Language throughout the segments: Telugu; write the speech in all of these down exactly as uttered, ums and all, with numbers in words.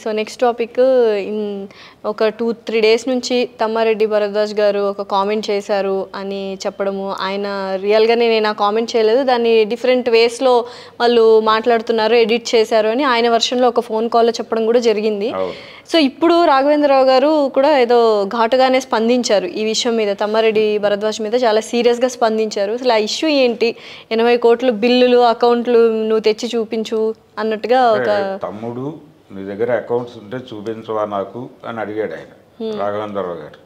సో నెక్స్ట్ టాపిక్ ఇన్ ఒక టూ త్రీ డేస్ నుంచి తమ్మారెడ్డి భరద్వాజ్ గారు ఒక కామెంట్ చేశారు అని చెప్పడము, ఆయన రియల్గానే నేను ఆ కామెంట్ చేయలేదు, దాన్ని డిఫరెంట్ వేస్లో వాళ్ళు మాట్లాడుతున్నారు, ఎడిట్ చేశారు అని ఆయన వర్షన్లో ఒక ఫోన్ కాల్లో చెప్పడం కూడా జరిగింది. సో ఇప్పుడు రాఘవేంద్రరావు గారు కూడా ఏదో ఘాటుగానే స్పందించారు ఈ విషయం మీద, తమ్మారెడ్డి భరద్వాజ్ మీద చాలా సీరియస్గా స్పందించారు. అసలు ఆ ఇష్యూ ఏంటి, ఎనభై కోట్ల బిల్లులు అకౌంట్లు నువ్వు తెచ్చి చూపించు అన్నట్టుగా ఒక తమ్ముడు నీ దగ్గర అకౌంట్స్ ఉంటే చూపించవా నాకు అని అడిగాడు ఆయన రాఘవేంద్రరావు గారు.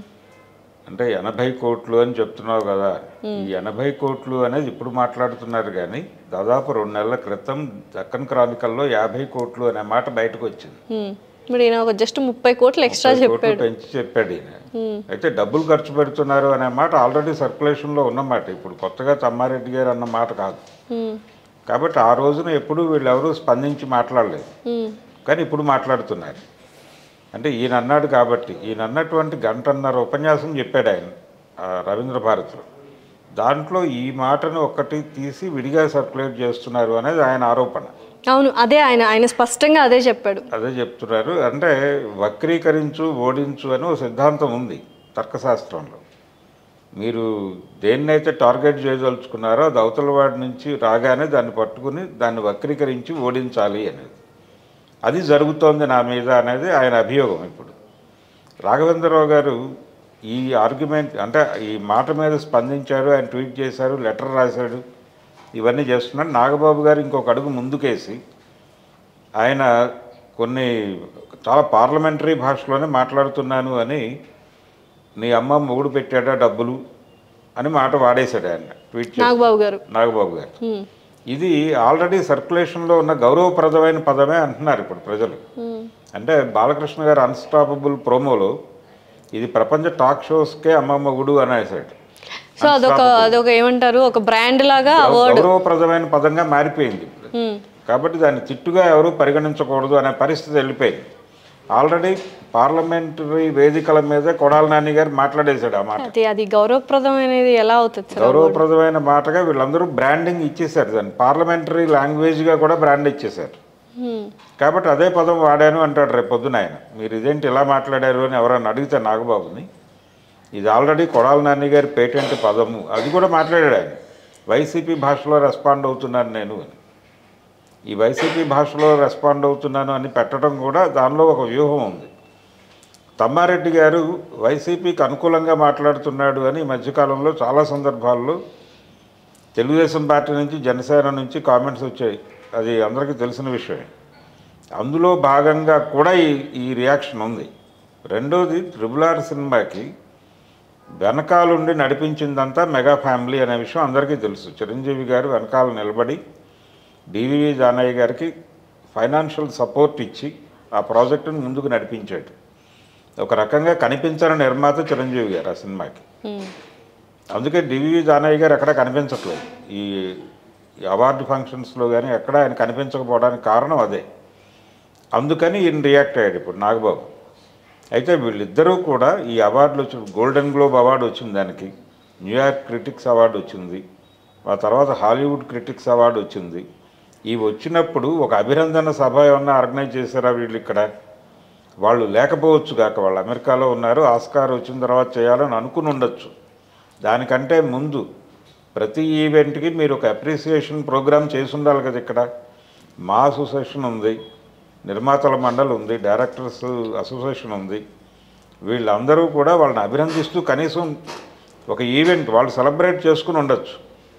అంటే ఎనభై కోట్లు అని చెప్తున్నావు కదా, ఈ ఎనభై కోట్లు అనేది ఇప్పుడు మాట్లాడుతున్నారు కానీ దాదాపు రెండు నెలల క్రితం దక్కన్ క్రానికల్లో యాభై కోట్లు అనే మాట బయటకు వచ్చింది. మరి ఈయన ఒక జస్ట్ ముప్పై కోట్లు ఎక్స్ట్రా చెప్పాడు, పెంచి చెప్పాడు ఈయన. అయితే డబ్బులు ఖర్చు పెడుతున్నారు అనే మాట ఆల్రెడీ సర్క్యులేషన్లో ఉన్నమాట, ఇప్పుడు కొత్తగా తమ్మారెడ్డి గారు అన్న మాట కాదు. కాబట్టి ఆ రోజున ఎప్పుడు వీళ్ళెవరూ స్పందించి మాట్లాడలేదు, కానీ ఇప్పుడు మాట్లాడుతున్నారు. అంటే ఈయన అన్నాడు కాబట్టి, ఈయన అన్నటువంటి గంటన్నర ఉపన్యాసం చెప్పాడు ఆయన రవీంద్ర భారతిలో, దాంట్లో ఈ మాటను ఒక్కటి తీసి విడిగా సర్క్యులేట్ చేస్తున్నారు అనేది ఆయన ఆరోపణ. అవును, అదే ఆయన ఆయన స్పష్టంగా అదే చెప్పాడు, అదే చెప్తున్నారు. అంటే వక్రీకరించు ఓడించు అని ఒక సిద్ధాంతం ఉంది తర్కశాస్త్రంలో. మీరు దేన్నైతే టార్గెట్ చేయదలుచుకున్నారో అది అవతల వాడి నుంచి రాగానే దాన్ని పట్టుకుని దాన్ని వక్రీకరించి ఓడించాలి అనేది, అది జరుగుతోంది నా మీద అనేది ఆయన అభియోగం. ఇప్పుడు రాఘవేంద్రరావు గారు ఈ ఆర్గ్యుమెంట్ అంటే ఈ మాట మీద స్పందించారు, ఆయన ట్వీట్ చేశారు, లెటర్ రాశాడు, ఇవన్నీ చేస్తున్నాడు. నాగబాబు గారు ఇంకొక అడుగు ముందుకేసి ఆయన కొన్ని చాలా పార్లమెంటరీ భాషలోనే మాట్లాడుతున్నాను అని, నీ అమ్మ మొగుడు పెట్టాడా డబ్బులు అని మాట వాడేశాడు ఆయన ట్వీట్ చేసి నాగబాబు గారు నాగబాబు గారు ఇది ఆల్రెడీ సర్క్యులేషన్లో ఉన్న గౌరవప్రదమైన పదమే అంటున్నారు ఇప్పుడు ప్రజలు. అంటే బాలకృష్ణ గారు అన్స్టాపబుల్ ప్రోమోలో ఇది ప్రపంచ టాక్ షోస్కే అమ్మ మొగుడు అనేసాడు. సో అదొక అదొక ఏమంటారు, ఒక బ్రాండ్ లాగా గౌరవప్రదమైన పదంగా మారిపోయింది ఇప్పుడు. కాబట్టి దాన్ని తిట్టుగా ఎవరు పరిగణించకూడదు అనే పరిస్థితి వెళ్ళిపోయింది. ఆల్రెడీ పార్లమెంటరీ వేదికల మీద కొడాల నాని గారు మాట్లాడేశాడు ఆ మాట. అది గౌరవప్రదమైనది ఎలా అవుతుంది? గౌరవప్రదమైన మాటగా వీళ్ళందరూ బ్రాండింగ్ ఇచ్చేసారు, దాన్ని పార్లమెంటరీ లాంగ్వేజ్గా కూడా బ్రాండ్ ఇచ్చేశారు. కాబట్టి అదే పదం వాడాను అంటాడు రేపు పొద్దున ఆయన. మీరు ఇదేంటి ఇలా మాట్లాడారు అని ఎవరైనా అడిగితే నాగబాబుని, ఇది ఆల్రెడీ కొడాల నాని గారి పేటెంట్ పదము, అది కూడా మాట్లాడాడు ఆయన. వైసీపీ భాషలో రెస్పాండ్ అవుతున్నాను నేను అని, ఈ వైసీపీ భాషలో రెస్పాండ్ అవుతున్నాను అని పెట్టడం కూడా దానిలో ఒక వ్యూహం ఉంది. తమ్మారెడ్డి గారు వైసీపీకి అనుకూలంగా మాట్లాడుతున్నాడు అని ఈ మధ్యకాలంలో చాలా సందర్భాల్లో తెలుగుదేశం పార్టీ నుంచి జనసేన నుంచి కామెంట్స్ వచ్చాయి, అది అందరికీ తెలిసిన విషయమే. అందులో భాగంగా కూడా ఈ ఈ రియాక్షన్ ఉంది. రెండోది, ట్రిపుల్ ఆర్ సినిమాకి వెనకాలుండి నడిపించిందంతా మెగా ఫ్యామిలీ అనే విషయం అందరికీ తెలుసు. చిరంజీవి గారు వెనకాల నిలబడి డివివి జానయ్య గారికి ఫైనాన్షియల్ సపోర్ట్ ఇచ్చి ఆ ప్రాజెక్టును ముందుకు నడిపించాడు. ఒక రకంగా కనిపించని నిర్మాత చిరంజీవి గారు ఆ సినిమాకి. అందుకే డివివి జానయ్య గారు ఎక్కడ కనిపించట్లేదు ఈ అవార్డు ఫంక్షన్స్లో కానీ ఎక్కడ ఆయన కనిపించకపోవడానికి కారణం అదే. అందుకని ఈయన రియాక్ట్ అయ్యాడు ఇప్పుడు నాగబాబు. అయితే వీళ్ళిద్దరూ కూడా ఈ అవార్డులు వచ్చి, గోల్డెన్ గ్లోబ్ అవార్డు వచ్చింది దానికి, న్యూయార్క్ క్రిటిక్స్ అవార్డు వచ్చింది, ఆ తర్వాత హాలీవుడ్ క్రిటిక్స్ అవార్డు వచ్చింది. ఇవి వచ్చినప్పుడు ఒక అభినందన సభ ఏమన్నా ఆర్గనైజ్ చేశారా వీళ్ళు? ఇక్కడ వాళ్ళు లేకపోవచ్చు కాక, వాళ్ళు అమెరికాలో ఉన్నారు, ఆస్కార్ వచ్చిన తర్వాత చేయాలని అనుకుని ఉండొచ్చు. దానికంటే ముందు ప్రతి ఈవెంట్కి మీరు ఒక అప్రిసియేషన్ ప్రోగ్రామ్ చేసి ఉండాలి కదా. ఇక్కడ మా అసోసియేషన్ ఉంది, నిర్మాతల మండలి ఉంది, డైరెక్టర్స్ అసోసియేషన్ ఉంది, వీళ్ళందరూ కూడా వాళ్ళని అభినందిస్తూ కనీసం ఒక ఈవెంట్ వాళ్ళు సెలబ్రేట్ చేసుకుని ఉండొచ్చు.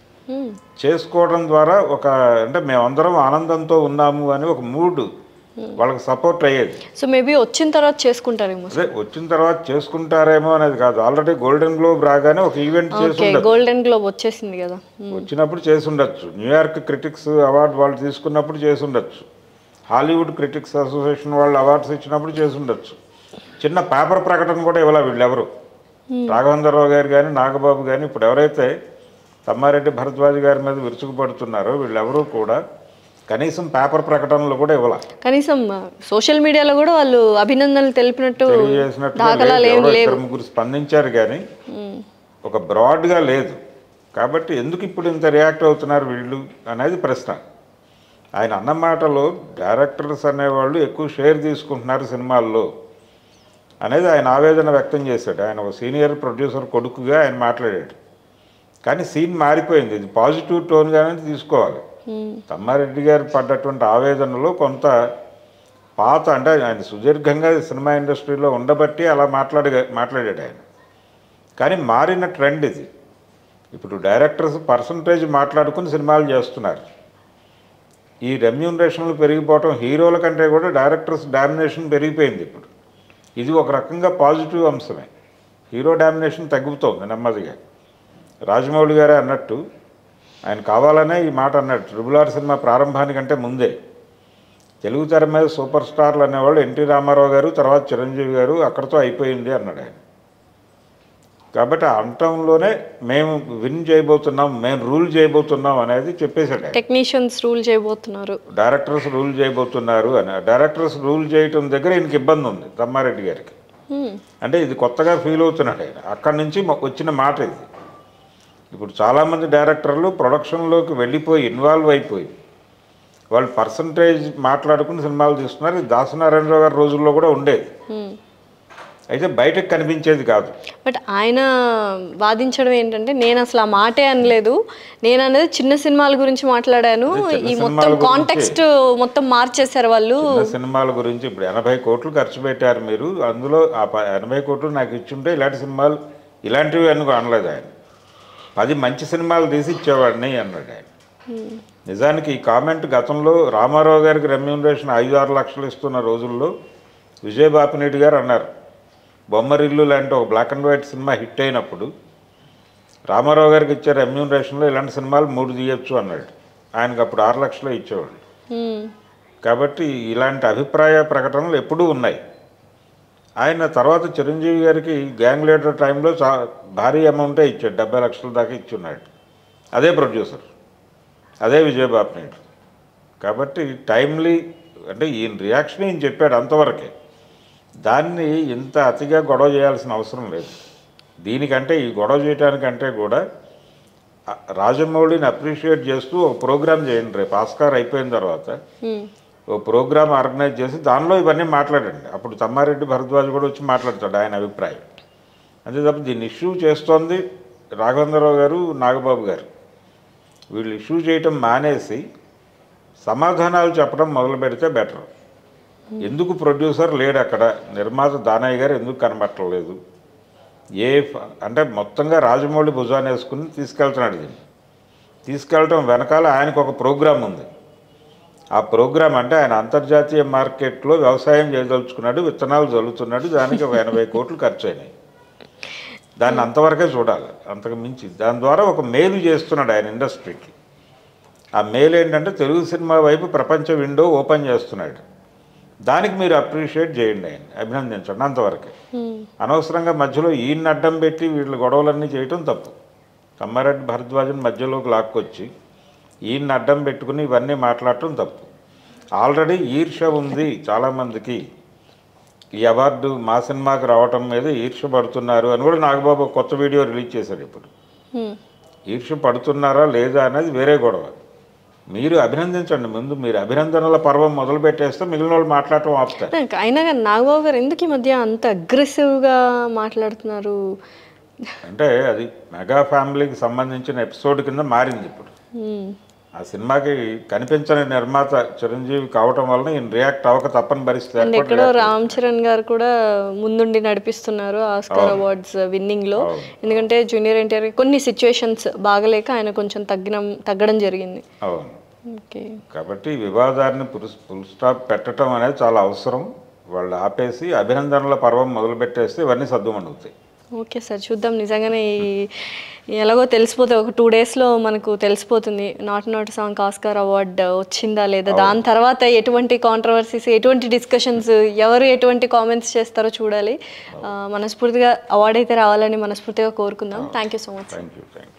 చేసుకోవడం ద్వారా ఒక అంటే మేమందరం ఆనందంతో ఉన్నాము అని ఒక మూడ్ వాళ్ళకి సపోర్ట్ అయ్యేది. సో మేబీ వచ్చిన తర్వాత చేసుకుంటారేమో. అదే వచ్చిన తర్వాత చేసుకుంటారేమో అనేది కాదు, ఆల్రెడీ గోల్డెన్ గ్లోబ్ రాగానే ఒక ఈవెంట్ చేసి గోల్డెన్ గ్లోబ్ వచ్చేసింది కదా, వచ్చినప్పుడు చేసి ఉండొచ్చు. న్యూయార్క్ క్రిటిక్స్ అవార్డు వాళ్ళు తీసుకున్నప్పుడు చేసి ఉండొచ్చు, హాలీవుడ్ క్రిటిక్స్ అసోసియేషన్ వాళ్ళు అవార్డ్స్ ఇచ్చినప్పుడు చేసి ఉండొచ్చు. చిన్న పేపర్ ప్రకటన కూడా ఇవ్వాలి వీళ్ళెవరు, రాఘవేంద్రరావు గారు కానీ నాగబాబు కానీ. ఇప్పుడు ఎవరైతే తమ్మారెడ్డి భరద్వాజ్ గారి మీద విరుచుకుపడుతున్నారో వీళ్ళెవరూ కూడా కనీసం పేపర్ ప్రకటనలు కూడా ఇవ్వాలి. కనీసం సోషల్ మీడియాలో కూడా వాళ్ళు అభినందనలు తెలిపినట్టు తెలియజేసినట్టు ముగ్గురు స్పందించారు కానీ ఒక బ్రాడ్గా లేదు. కాబట్టి ఎందుకు ఇప్పుడు ఇంత రియాక్ట్ అవుతున్నారు వీళ్ళు అనేది ప్రశ్న. ఆయన అన్న మాటలో డైరెక్టర్స్ అనేవాళ్ళు ఎక్కువ షేర్ తీసుకుంటున్నారు సినిమాల్లో అనేది ఆయన ఆవేదన వ్యక్తం చేశాడు. ఆయన ఒక సీనియర్ ప్రొడ్యూసర్ కొడుకుగా ఆయన మాట్లాడాడు. కానీ సీన్ మారిపోయింది. ఇది పాజిటివ్ టోన్గానే తీసుకోవాలి. తమ్మారెడ్డి గారు పడ్డటువంటి ఆవేదనలో కొంత పాత అంటే ఆయన సుదీర్ఘంగా సినిమా ఇండస్ట్రీలో ఉండబట్టి అలా మాట్లాడ మాట్లాడాడు ఆయన. కానీ మారిన ట్రెండ్ ఇది. ఇప్పుడు డైరెక్టర్స్ పర్సంటేజ్ మాట్లాడుకుని సినిమాలు చేస్తున్నారు. ఈ రెమ్యూనరేషన్లు పెరిగిపోవటం హీరోల కంటే కూడా డైరెక్టర్స్ డామినేషన్ పెరిగిపోయింది ఇప్పుడు. ఇది ఒక రకంగా పాజిటివ్ అంశమే. హీరో డామినేషన్ తగ్గుతోంది నెమ్మదిగా. రాజమౌళి గారే అన్నట్టు ఆయన కావాలనే ఈ మాట అన్నాడు. ట్రిపుల్ ఆర్ సినిమా ప్రారంభానికంటే ముందే తెలుగు తెర మీద సూపర్ స్టార్లు అనేవాళ్ళు ఎన్టీ రామారావు గారు, తర్వాత చిరంజీవి గారు, అక్కడితో అయిపోయింది అన్నాడు ఆయన. కాబట్టి ఆ అంటంలోనే మేము విన్ చేయబోతున్నాం, మేము రూల్ చేయబోతున్నాం అనేది చెప్పేశాడు. టెక్నీషియన్స్ రూల్ చేయబోతున్నారు, డైరెక్టర్స్ రూల్ చేయబోతున్నారు అని. డైరెక్టర్స్ రూల్ చేయటం దగ్గర ఈయనకి ఇబ్బంది ఉంది తమ్మారెడ్డి గారికి. అంటే ఇది కొత్తగా ఫీల్ అవుతున్నాడు ఆయన. అక్కడి నుంచి వచ్చిన మాట ఇది. ఇప్పుడు చాలామంది డైరెక్టర్లు ప్రొడక్షన్లోకి వెళ్ళిపోయి ఇన్వాల్వ్ అయిపోయి వాళ్ళు పర్సంటేజ్ మాట్లాడుకుని సినిమాలు తీస్తున్నారు. ఇది దాసనారాయణరావు గారి రోజుల్లో కూడా ఉండేది, అయితే బయటకు కనిపించేది కాదు. బట్ ఆయన వాదించడం ఏంటంటే నేను అసలు ఆ మాటే అనలేదు, నేను అనేది చిన్న సినిమాల గురించి మాట్లాడాను, ఈ మొత్తం కాంటెక్స్ట్ మొత్తం మార్చేశారు వాళ్ళు. సినిమాల గురించి ఇప్పుడు ఎనభై కోట్లు ఖర్చు పెట్టారు మీరు, అందులో ఆ ఎనభై కోట్లు నాకు ఇచ్చుంటే ఇలాంటి సినిమాలు ఇలాంటివి అనుకో అనలేదు ఆయన. పది మంచి సినిమాలు తీసి ఇచ్చేవాడిని అన్నాడు ఆయన. నిజానికి ఈ కామెంట్ గతంలో రామారావు గారికి రెమ్యూనరేషన్ ఐదు ఆరు లక్షలు ఇస్తున్న రోజుల్లో విజయబాపినేటి గారు అన్నారు. బొమ్మరిల్లు లాంటి ఒక black and white cinema hit అయినప్పుడు రామారావు గారికి ఇచ్చే రెమ్యూనరేషన్లో ఇలాంటి సినిమాలు మూడు తీయచ్చు అన్నాడు. ఆయనకు అప్పుడు ఆరు లక్షలు ఇచ్చేవాళ్ళు. కాబట్టి ఇలాంటి అభిప్రాయ ప్రకటనలు ఎప్పుడూ ఉన్నాయి. ఆయన తర్వాత చిరంజీవి గారికి గ్యాంగ్ లీడర్ టైంలో చా భారీ అమౌంటే ఇచ్చాడు, డెబ్బై లక్షల దాకా ఇచ్చున్నాడు. అదే ప్రొడ్యూసర్, అదే విజయబాపినేటి. కాబట్టి టైమ్లీ అంటే ఈయన రియాక్షన్ ఈయన చెప్పాడు అంతవరకే. దాన్ని ఇంత అతిగా గొడవ చేయాల్సిన అవసరం లేదు. దీనికంటే ఈ గొడవ చేయడానికంటే కూడా రాజమౌళిని అప్రిషియేట్ చేస్తూ ఒక ప్రోగ్రామ్ చేయండి. రేపు ఆస్కార్ అయిపోయిన తర్వాత ఓ ప్రోగ్రామ్ ఆర్గనైజ్ చేసి దానిలో ఇవన్నీ మాట్లాడండి. అప్పుడు తమ్మారెడ్డి భరద్వాజ్ కూడా వచ్చి మాట్లాడతాడు ఆయన అభిప్రాయం. అంతే తప్ప దీన్ని ఇష్యూ చేస్తోంది రాఘవేంద్రరావు గారు, నాగబాబు గారు. వీళ్ళు ఇష్యూ చేయటం మానేసి సమాధానాలు చెప్పడం మొదలు పెడితే బెటర్. ఎందుకు ప్రొడ్యూసర్ లేడు అక్కడ, నిర్మాత దానయ్య గారు ఎందుకు కనబట్టలేదు, ఏ అంటే మొత్తంగా రాజమౌళి భుజాన్ని వేసుకుని తీసుకెళ్తున్నాడు. దీన్ని తీసుకెళ్ళటం వెనకాల ఆయనకు ఒక ప్రోగ్రాం ఉంది. ఆ ప్రోగ్రాం అంటే ఆయన అంతర్జాతీయ మార్కెట్లో వ్యవసాయం చేయదలుచుకున్నాడు, విత్తనాలు చల్లుతున్నాడు, దానికి ఒక ఎనభై కోట్లు ఖర్చు అయినాయి. దాన్ని అంతవరకే చూడాలి, అంతకు మించి దాని ద్వారా ఒక మేలు చేస్తున్నాడు ఆయన ఇండస్ట్రీకి. ఆ మేలు ఏంటంటే తెలుగు సినిమా వైపు ప్రపంచ విండో ఓపెన్ చేస్తున్నాడు. దానికి మీరు అప్రిషియేట్ చేయండి, ఆయన అభినందించండి అంతవరకే. అనవసరంగా మధ్యలో ఈయన్ని అడ్డం పెట్టి వీళ్ళ గొడవలన్నీ చేయటం తప్పు. తమ్మారెడ్డి భరద్వాజన్ మధ్యలోకి లాక్కొచ్చి ఈయన్ని అడ్డం పెట్టుకుని ఇవన్నీ మాట్లాడటం తప్పు. ఆల్రెడీ ఈర్ష్య ఉంది చాలామందికి. ఈ అవార్డు మా సినిమాకి రావటం మీద ఈర్ష్య పడుతున్నారు అని కూడా నాగబాబు కొత్త వీడియో రిలీజ్ చేశాడు. ఇప్పుడు ఈర్ష్య పడుతున్నారా లేదా అనేది వేరే గొడవ. మీరు అభినందించండి ముందు. మీరు అభినందనల పర్వం మొదలు పెట్టేస్తే మిగిలిన వాళ్ళు మాట్లాడటం ఆపుతారు. అయినా కానీ నాగబాబు గారు ఎందుకు ఈ మధ్య అంత అగ్రెసివ్గా మాట్లాడుతున్నారు అంటే అది మెగా ఫ్యామిలీకి సంబంధించిన ఎపిసోడ్ కింద మారింది ఇప్పుడు. ఆ సినిమాకి కనిపించని నిర్మాత చిరంజీవి కావటం వలన ఈయన రియాక్ట్ అవ్వక తప్పని పరిస్థితి. ఎక్కడో రామ్ చరణ్ గారు కూడా ముందుండి నడిపిస్తున్నారు ఆస్కార్ అవార్డ్స్ విన్నింగ్ లో. ఎందుకంటే జూనియర్ ఎన్టీఆర్ కొన్ని సిచ్యువేషన్స్ బాగలేక ఆయన కొంచెం తగ్గిన తగ్గడం జరిగింది. అవును. కాబట్టి వివాదాన్ని ఫుల్ స్టాప్ పెట్టడం అనేది చాలా అవసరం. వాళ్ళు ఆపేసి అభినందనల పర్వం మొదలు పెట్టేస్తే ఇవన్నీ సద్దుమణుగుతాయి. ఓకే సార్, చూద్దాం. నిజంగానే ఎలాగో తెలిసిపోతే ఒక టూ డేస్లో మనకు తెలిసిపోతుంది Naatu Naatu song Oscar award వచ్చిందా లేదా. దాని తర్వాత ఎటువంటి కాంట్రవర్సీస్, ఎటువంటి డిస్కషన్స్, ఎవరు ఎటువంటి కామెంట్స్ చేస్తారో చూడాలి. మనస్ఫూర్తిగా అవార్డు అయితే రావాలని మనస్ఫూర్తిగా కోరుకుందాం. Thank you so much. Thank you thank you